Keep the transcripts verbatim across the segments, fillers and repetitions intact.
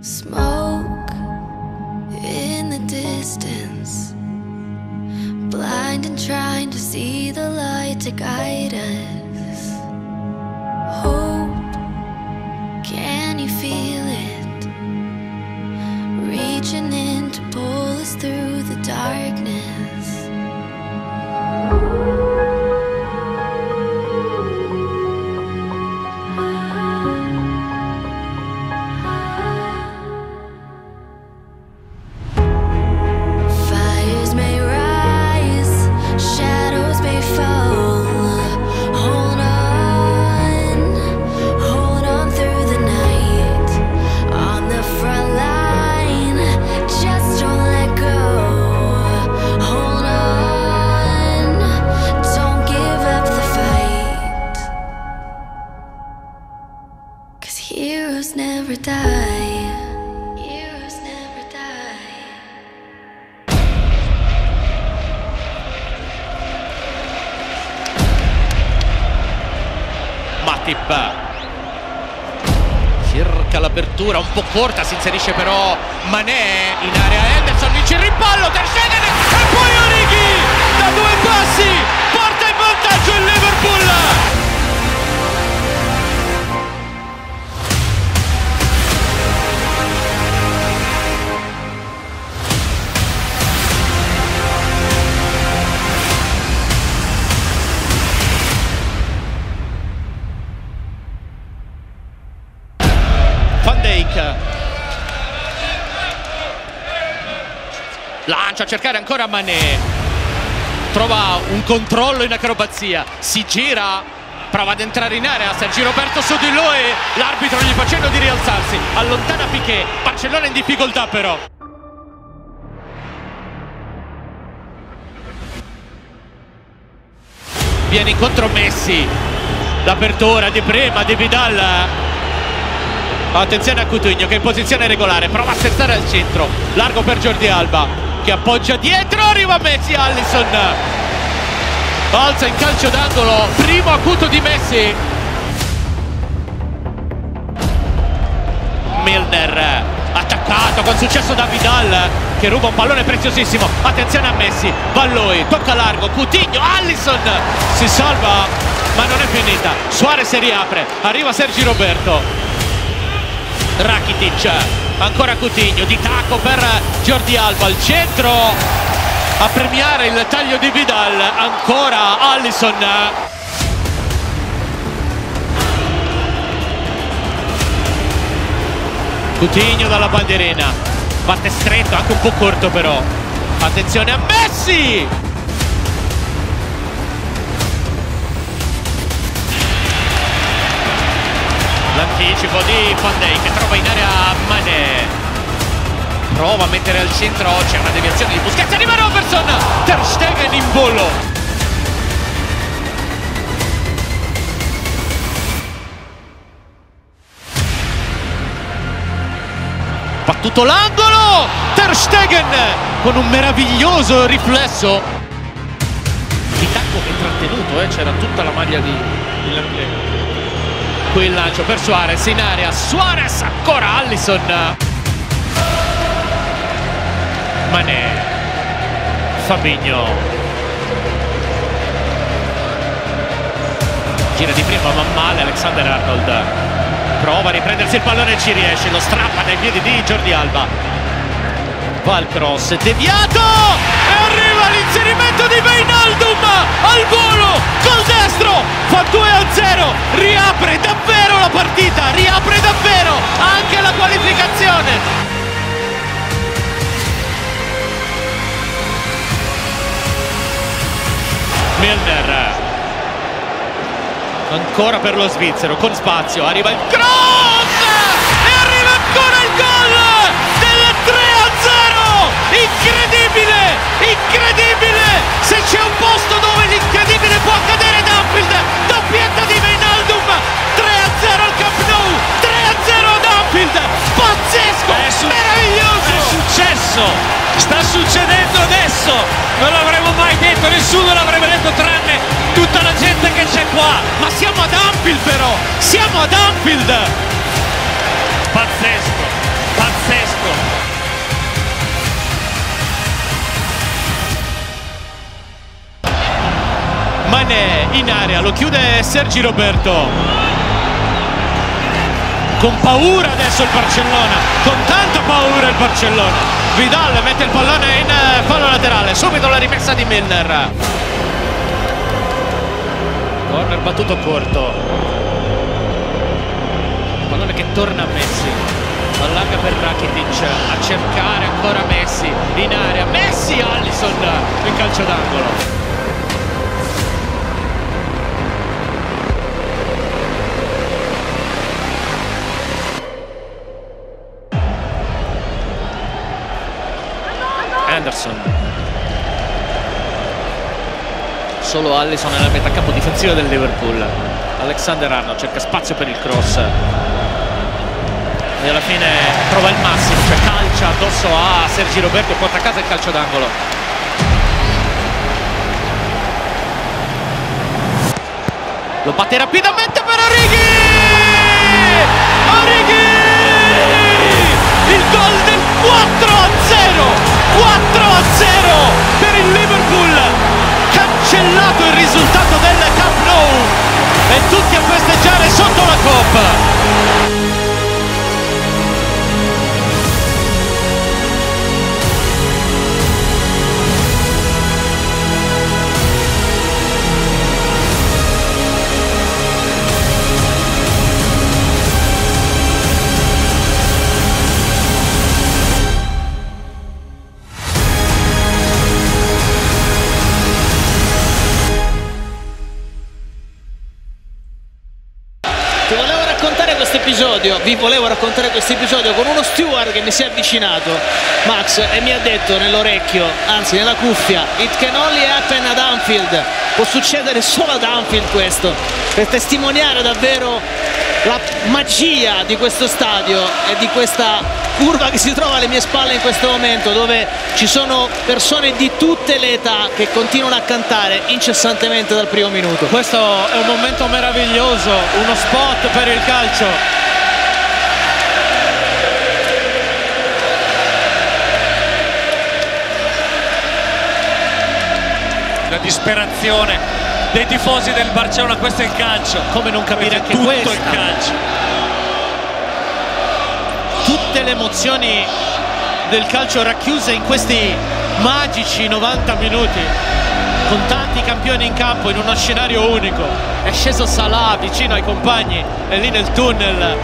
Smoke in the distance, blind and trying to see the light to guide us. Hope, can you feel it? Reaching in to pull us through the darkness. Heroes never die. Heroes never die. Matip cerca l'apertura un po' corta, si inserisce però Mané in area. Henderson vince il rimpallo, Ter Stegen e poi Origi da due passi porta in vantaggio il Liverpool. Van Dijk lancia a cercare ancora Mané, trova un controllo in acrobazia, si gira, prova ad entrare in area Sergi Roberto su di lui, l'arbitro gli facendo di rialzarsi, allontana Piqué, Barcellona in difficoltà però. Viene incontro Messi, l'apertura di prima di Vidal. Attenzione a Coutinho che è in posizione regolare, prova a sterzare al centro, largo per Jordi Alba che appoggia dietro, arriva Messi, Alisson alza in calcio d'angolo, primo acuto di Messi. Milner attaccato con successo da Vidal che ruba un pallone preziosissimo, attenzione a Messi, va lui, tocca largo, Coutinho, Alisson si salva ma non è finita, Suarez si riapre, arriva Sergi Roberto, Rakitic, ancora Coutinho, di tacco per Jordi Alba al centro a premiare il taglio di Vidal, ancora Alisson. Coutinho dalla bandierina, batte stretto, anche un po' corto però, attenzione a Messi! L'anticipo di Van Dijk che trova in area Mané, prova a mettere al centro, c'è una deviazione di Busquets, arriva Robertson, Ter Stegen in volo. Battuto l'angolo, Ter Stegen con un meraviglioso riflesso. Il tacco è trattenuto, eh? C'era tutta la maglia di Milan. Qui il lancio per Suarez in area, Suarez ancora Alisson, Mané, Fabinho, gira di prima ma male Alexander Arnold, prova a riprendersi il pallone e ci riesce, lo strappa dai piedi di Jordi Alba, va il cross deviato e arriva l'inserimento di Wijnaldum al volo col destro, fa due a zero, riapre davvero la partita, riapre davvero anche la qualificazione. Milner ancora per lo svizzero con spazio, arriva il cross e arriva ancora il gol del tre a zero, incredibile, incredibile, se c'è un posto dove l'incredibile può accadere ad Anfield, doppietta di Wijnaldum, tre a zero al Camp Nou, tre a zero ad Anfield, pazzesco, è meraviglioso, è successo, sta succedendo adesso, non l'avremmo mai detto, nessuno l'avrebbe detto tranne tutta la gente che c'è qua, ma siamo ad Anfield però, siamo ad Anfield, pazzesco, pazzesco. gol. Mané in area, lo chiude Sergi Roberto. Con paura adesso il Barcellona, con tanta paura il Barcellona. Vidal mette il pallone in fallo laterale, subito la rimessa di Milner. Corner battuto corto. Pallone che torna a Messi. Allarga per Rakitic, a cercare ancora Messi in area. Messi, Alisson in calcio d'angolo. Anderson, solo Alisson nella metà campo difensiva del Liverpool. Alexander-Arnold cerca spazio per il cross e alla fine trova il massimo, cioè calcia addosso a Sergi Roberto e porta a casa il calcio d'angolo. Lo batte rapidamente per Origi! Origi! Il gol del quattro a zero! quattro a zero per il Liverpool, cancellato il risultato del Camp Nou e tutti a festeggiare sotto la coppa. Ti volevo raccontare questo episodio, vi volevo raccontare questo episodio con uno steward che mi si è avvicinato, Max, e mi ha detto nell'orecchio, anzi nella cuffia: "It can only happen ad Anfield", può succedere solo ad Anfield questo, per testimoniare davvero la magia di questo stadio e di questa curva che si trova alle mie spalle in questo momento, dove ci sono persone di tutte le età che continuano a cantare incessantemente dal primo minuto. Questo è un momento meraviglioso, uno spot per il calcio. La disperazione dei tifosi del Barcellona, questo è il calcio. Come non capire anche tutto questa? il calcio. Tutte le emozioni del calcio racchiuse in questi magici novanta minuti, con tanti campioni in campo in uno scenario unico. È sceso Salah vicino ai compagni e lì nel tunnel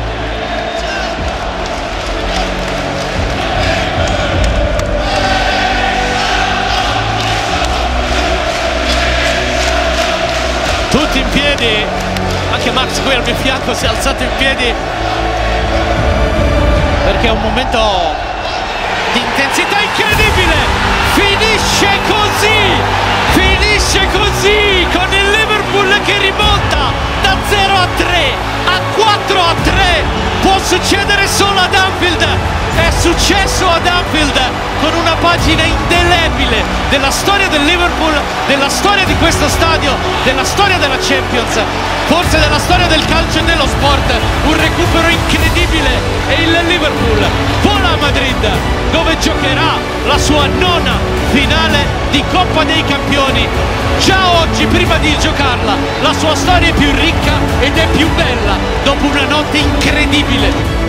tutti in piedi, anche Max qui al mio fianco si è alzato in piedi perché è un momento di intensità incredibile. Finisce così, finisce così, con il Liverpool che rimonta da zero a tre a quattro a tre. Può succedere solo ad Anfield, è successo ad Anfield, con una pagina indelebile della storia del Liverpool, della storia di questo stadio, della storia della Champions, forse della storia del calcio e dello sport. Un recupero incredibile e il Liverpool vola a Madrid, dove giocherà la sua nona finale di Coppa dei Campioni. Già oggi, prima di giocarla, la sua storia è più ricca ed è più bella dopo una notte incredibile.